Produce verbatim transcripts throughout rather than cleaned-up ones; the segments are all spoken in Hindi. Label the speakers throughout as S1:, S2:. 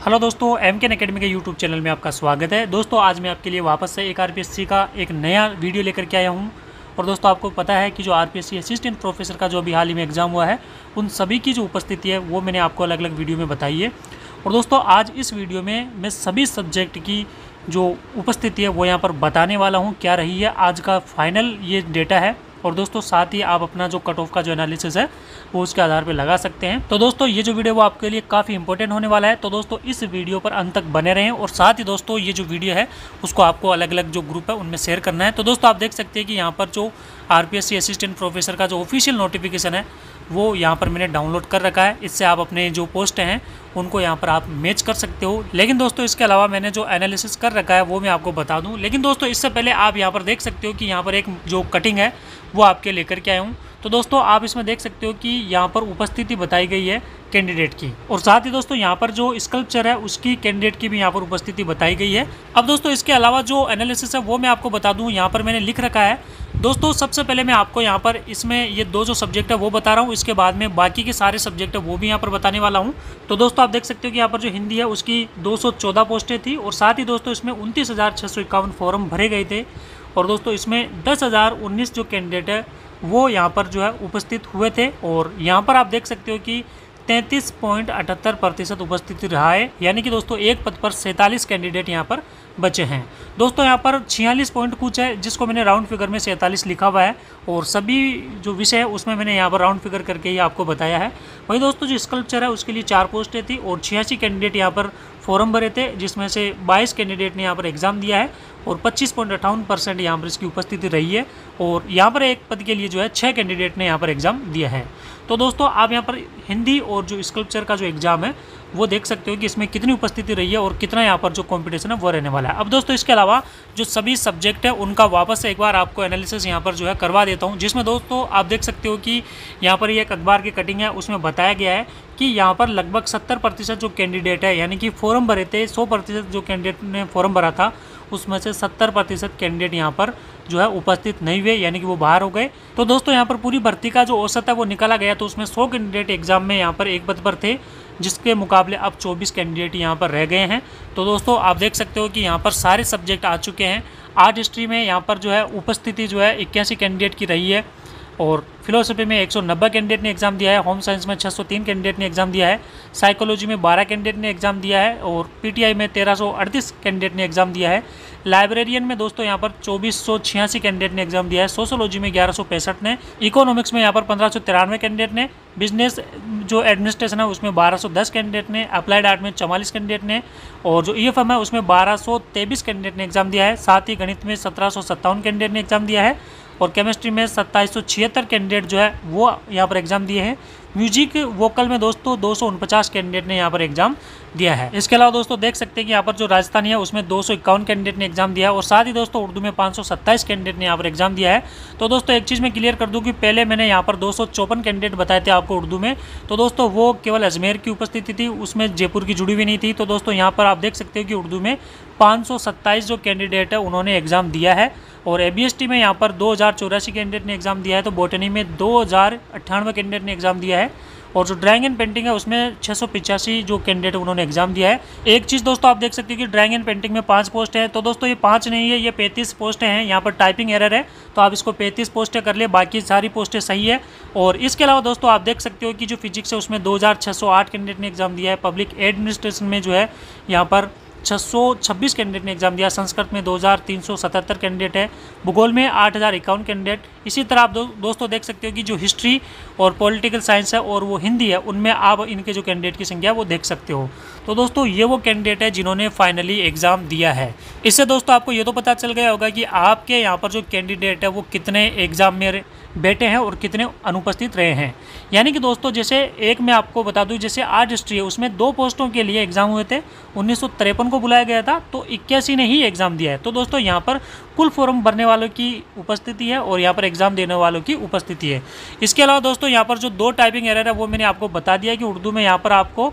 S1: हेलो दोस्तों, एम के अकेडमी के यूट्यूब चैनल में आपका स्वागत है। दोस्तों आज मैं आपके लिए वापस से एक आरपीएससी का एक नया वीडियो लेकर के आया हूं। और दोस्तों आपको पता है कि जो आरपीएससी असिस्टेंट प्रोफेसर का जो अभी हाल ही में एग्ज़ाम हुआ है, उन सभी की जो उपस्थिति है वो मैंने आपको अलग अलग वीडियो में बताई है। और दोस्तों आज इस वीडियो में मैं सभी सब्जेक्ट की जो उपस्थिति है वो यहाँ पर बताने वाला हूँ, क्या रही है आज का फाइनल ये डेटा है। और दोस्तों साथ ही आप अपना जो कट ऑफ का जो एनालिसिस है वो उसके आधार पर लगा सकते हैं। तो दोस्तों ये जो वीडियो वो आपके लिए काफ़ी इंपॉर्टेंट होने वाला है। तो दोस्तों इस वीडियो पर अंत तक बने रहें और साथ ही दोस्तों ये जो वीडियो है उसको आपको अलग अलग जो ग्रुप है उनमें शेयर करना है। तो दोस्तों आप देख सकते हैं कि यहाँ पर जो आरपीएससी असिस्टेंट प्रोफेसर का जो ऑफिशियल नोटिफिकेशन है वो यहाँ पर मैंने डाउनलोड कर रखा है। इससे आप अपने जो पोस्ट हैं उनको यहाँ पर आप मैच कर सकते हो। लेकिन दोस्तों इसके अलावा मैंने जो एनालिसिस कर रखा है वो मैं आपको बता दूं। लेकिन दोस्तों इससे पहले आप यहाँ पर देख सकते हो कि यहाँ पर एक जो कटिंग है वो आपके लेकर के आया हूँ। तो दोस्तों आप इसमें देख सकते हो कि यहाँ पर उपस्थिति बताई गई है कैंडिडेट की, और साथ ही दोस्तों यहाँ पर जो स्कल्पचर है उसकी कैंडिडेट की भी यहाँ पर उपस्थिति बताई गई है। अब दोस्तों इसके अलावा जो एनालिसिस है वो मैं आपको बता दूं, यहाँ पर मैंने लिख रखा है। दोस्तों सबसे पहले मैं आपको यहाँ पर इसमें ये दो जो सब्जेक्ट है वो बता रहा हूँ, इसके बाद में बाकी के सारे सब्जेक्ट है वो भी यहाँ पर बताने वाला हूँ। तो दोस्तों आप देख सकते हो कि यहाँ पर जो हिंदी है उसकी दो सौ चौदह पोस्टें थी, और साथ ही दोस्तों इसमें उनतीस हज़ार छः सौ इक्यावन फॉर्म भरे गए थे। और दोस्तों इसमें दस हज़ार उन्नीस जो कैंडिडेट है वो यहाँ पर जो है उपस्थित हुए थे। और यहाँ पर आप देख सकते हो कि तैंतीस पॉइंट अठहत्तर प्रतिशत उपस्थिति रहा है, यानी कि दोस्तों एक पद पर सैंतालीस कैंडिडेट यहाँ पर बचे हैं। दोस्तों यहाँ पर छियालीस पॉइंट कुछ है जिसको मैंने राउंड फिगर में सैंतालीस लिखा हुआ है, और सभी जो विषय है उसमें मैंने यहाँ पर राउंड फिगर करके ही आपको बताया है। वही दोस्तों जो स्कल्पचर है उसके लिए चार पोस्टें थी और छियासी कैंडिडेट यहाँ पर फॉर्म भरे थे, जिसमें से बाईस कैंडिडेट ने यहाँ पर एग्ज़ाम दिया है और पच्चीस पॉइंट अट्ठावन परसेंट यहाँ पर इसकी उपस्थिति रही है। और यहाँ पर एक पद के लिए जो है छः कैंडिडेट ने यहाँ पर एग्ज़ाम दिया है। तो दोस्तों आप यहाँ पर हिंदी और जो स्कल्पचर का जो एग्ज़ाम है वो देख सकते हो कि इसमें कितनी उपस्थिति रही है और कितना यहाँ पर जो कंपटीशन है वो रहने वाला है। अब दोस्तों इसके अलावा जो सभी सब्जेक्ट है उनका वापस से एक बार आपको एनालिसिस यहाँ पर जो है करवा देता हूँ, जिसमें दोस्तों आप देख सकते हो कि यहाँ पर ये एक अखबार की कटिंग है, उसमें बताया गया है कि यहाँ पर लगभग सत्तर प्रतिशत जो कैंडिडेट है, यानी कि फॉर्म भरे थे सौ प्रतिशत जो कैंडिडेट ने फॉर्म भरा था उसमें से सत्तर प्रतिशत कैंडिडेट यहाँ पर जो है उपस्थित नहीं हुए, यानी कि वो बाहर हो गए। तो दोस्तों यहाँ पर पूरी भर्ती का जो औसत है वो निकाला गया, तो उसमें सौ कैंडिडेट एग्जाम में यहाँ पर एक पद पर थे, जिसके मुकाबले अब चौबीस कैंडिडेट यहाँ पर रह गए हैं। तो दोस्तों आप देख सकते हो कि यहाँ पर सारे सब्जेक्ट आ चुके हैं। आर्ट हिस्ट्री में यहाँ पर जो है उपस्थिति जो है इक्यासी कैंडिडेट की रही है, और फिलोसफी में एक सौ नब्बे कैंडिडेट ने एग्ज़ाम दिया है, होम साइंस में छह सौ तीन कैंडिडेट ने एग्ज़ाम दिया है, साइकोलॉजी में बारह कैंडिडेट ने एग्ज़ाम दिया है, और पीटीआई में तेरह सौ अड़तीस कैंडिडेट ने एग्ज़ाम दिया है। लाइब्रेरियन में दोस्तों यहाँ पर चौबीस सौ छियासी कैंडिडेट ने एग्ज़ाम दिया है, सोशोलॉजी में ग्यारह सौ पैंसठ ने, इकोनॉमिक्स में यहाँ पर पंद्रह सौ तिरानवे कैंडिडेट ने, बिजनेस जो एडमिनिस्ट्रेशन है उसमें बारह सौ दस कैंडिडेट ने, अप्लाइड आर्ट में चवालीस कैंडिडेट ने, और जो ईएफएम है उसमें बारह सौ तेईस कैंडिडेट ने एग्ज़ाम दिया है। साथ ही गणित में सत्रह सौ सत्तावन कैंडिडेट ने एग्ज़ाम दिया है, और केमिस्ट्री में सत्ताईस सौ छिहत्तर कैंडिडेट जो है वो यहाँ पर एग्ज़ाम दिए हैं। म्यूजिक वोकल में दोस्तों दो सौ उनपचास कैंडिडेट ने यहाँ पर एग्ज़ाम दिया है। इसके अलावा दोस्तों देख सकते हैं कि यहाँ पर जो राजस्थानी है उसमें दो सौ इक्यावन कैंडिडेट ने एग्ज़ाम दिया है, और साथ ही दोस्तों उर्दू में पाँच सौ सत्ताईस कैंडिडेट ने यहाँ पर एग्ज़ाम दिया है। तो दोस्तों एक चीज़ मैं क्लियर कर दूँ कि पहले मैंने यहाँ पर दो सौ चौपन कैंडिडेट बताए थे आपको उर्दू में, तो दोस्तों वो केवल अजमेर की उपस्थिति थी, उसमें जयपुर की जुड़ी हुई नहीं थी। तो दोस्तों यहाँ पर आप देख सकते हो कि उर्दू में पाँच सौ सत्ताईस जो कैंडिडेट है उन्होंने एग्ज़ाम दिया है, और एबीएसटी में यहाँ पर दो हज़ार चौरासी कैंडिडेट ने एग्ज़ाम दिया है, तो बॉटनी में दो हज़ार अट्ठानवे कैंडिडेट ने एग्ज़ाम दिया है, और जो ड्राइंग एंड पेंटिंग है उसमें छः सौ पिचासी जो कैंडिडेट उन्होंने एग्ज़ाम दिया है। एक चीज़ दोस्तों आप देख सकते हो कि ड्राइंग एंड पेंटिंग में पाँच पोस्ट है, तो दोस्तों ये पाँच नहीं है, ये पैंतीस पोस्टें हैं। यहाँ पर टाइपिंग एरर है, तो आप इसको पैंतीस पोस्टें कर ले, बाकी सारी पोस्टें सही है। और इसके अलावा दोस्तों आप देख सकते हो कि जो फिजिक्स है उसमें दो हज़ार छः सौ आठ कैंडिडेट ने एग्ज़ाम दिया है, पब्लिक एडमिनिस्ट्रेशन में जो है यहाँ पर छः सौ छब्बीस कैंडिडेट ने एग्ज़ाम दिया, संस्कृत में दो हज़ार तीन सौ सतहत्तर कैंडिडेट है, भूगोल में आठ हज़ार इक्यावन कैंडिडेट। इसी तरह आप दो, दोस्तों देख सकते हो कि जो हिस्ट्री और पॉलिटिकल साइंस है और वो हिंदी है उनमें आप इनके जो कैंडिडेट की संख्या वो देख सकते हो। तो दोस्तों ये वो कैंडिडेट है जिन्होंने फाइनली एग्ज़ाम दिया है। इससे दोस्तों आपको ये तो पता चल गया होगा कि आपके यहाँ पर जो कैंडिडेट है वो कितने एग्ज़ाम में बैठे हैं और कितने अनुपस्थित रहे हैं। यानी कि दोस्तों जैसे एक मैं आपको बता दूं, जैसे आर्ट हिस्ट्री है उसमें दो पोस्टों के लिए एग्ज़ाम हुए थे, उन्नीस सौ तिरपन को बुलाया गया था, तो इक्यासी ने ही एग्ज़ाम दिया है। तो दोस्तों यहाँ पर कुल फॉर्म भरने वालों की उपस्थिति है और यहाँ पर एग्ज़ाम देने वालों की उपस्थिति है। इसके अलावा दोस्तों यहाँ पर जो दो टाइपिंग एरर है वो मैंने आपको बता दिया कि उर्दू में यहाँ पर आपको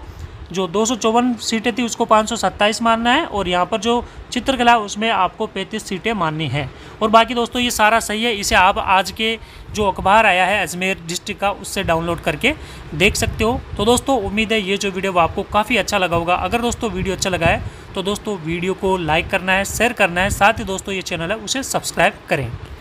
S1: जो दो सौ चौवन सीटें थी उसको पाँच सौ सत्ताईस मानना है, और यहाँ पर जो चित्रकला है उसमें आपको पैंतीस सीटें माननी है। और बाकी दोस्तों ये सारा सही है, इसे आप आज के जो अखबार आया है अजमेर डिस्ट्रिक्ट का उससे डाउनलोड करके देख सकते हो। तो दोस्तों उम्मीद है ये जो वीडियो आपको काफ़ी अच्छा लगा होगा। अगर दोस्तों वीडियो अच्छा लगा है तो दोस्तों वीडियो को लाइक करना है, शेयर करना है, साथ ही दोस्तों ये चैनल है उसे सब्सक्राइब करें।